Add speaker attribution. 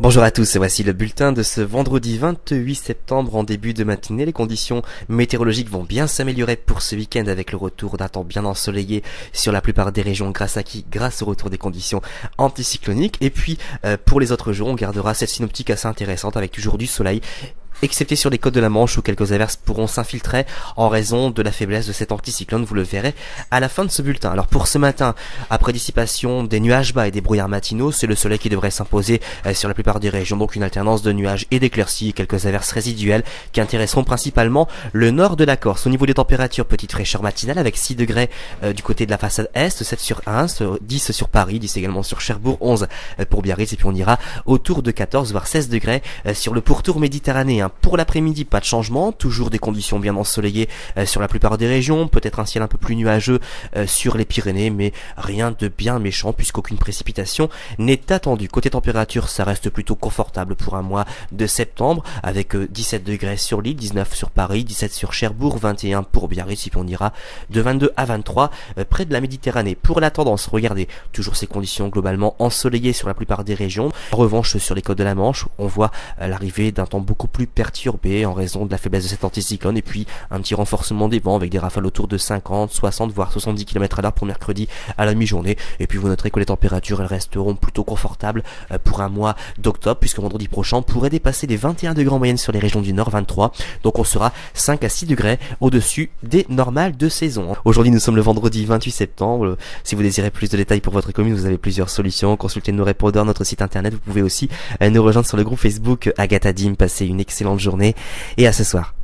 Speaker 1: Bonjour à tous, voici le bulletin de ce vendredi 28 septembre en début de matinée. Les conditions météorologiques vont bien s'améliorer pour ce week-end avec le retour d'un temps bien ensoleillé sur la plupart des régions grâce au retour des conditions anticycloniques. Et puis pour les autres jours, on gardera cette synoptique assez intéressante avec toujours du soleil, excepté sur les côtes de la Manche où quelques averses pourront s'infiltrer en raison de la faiblesse de cet anticyclone, vous le verrez à la fin de ce bulletin. Alors pour ce matin, après dissipation des nuages bas et des brouillards matinaux, c'est le soleil qui devrait s'imposer sur la plupart des régions, donc une alternance de nuages et d'éclaircies, quelques averses résiduelles qui intéresseront principalement le nord de la Corse. Au niveau des températures, petite fraîcheur matinale avec 6 degrés du côté de la façade est, 7 sur Reims, 10 sur Paris, 10 également sur Cherbourg, 11 pour Biarritz, et puis on ira autour de 14 voire 16 degrés sur le pourtour méditerranéen. Pour l'après-midi, pas de changement, toujours des conditions bien ensoleillées sur la plupart des régions, peut-être un ciel un peu plus nuageux sur les Pyrénées, mais rien de bien méchant puisqu'aucune précipitation n'est attendue. Côté température, ça reste plutôt confortable pour un mois de septembre, avec 17 degrés sur l'île, 19 sur Paris, 17 sur Cherbourg, 21 pour Biarritz, et puis on ira de 22 à 23 près de la Méditerranée. Pour la tendance, regardez, toujours ces conditions globalement ensoleillées sur la plupart des régions. En revanche, sur les côtes de la Manche, on voit l'arrivée d'un temps beaucoup plus perturbé en raison de la faiblesse de cet anticyclone, et puis un petit renforcement des vents avec des rafales autour de 50, 60 voire 70 km/h pour mercredi à la mi-journée. Et puis vous noterez que les températures elles resteront plutôt confortables pour un mois d'octobre, puisque vendredi prochain on pourrait dépasser les 21 degrés en moyenne sur les régions du nord, 23, donc on sera 5 à 6 degrés au-dessus des normales de saison. Aujourd'hui nous sommes le vendredi 28 septembre, si vous désirez plus de détails pour votre commune, vous avez plusieurs solutions, consultez nos répondeurs, notre site internet, vous pouvez aussi nous rejoindre sur le groupe Facebook Agatha Dim. Passez une excellente journée et à ce soir.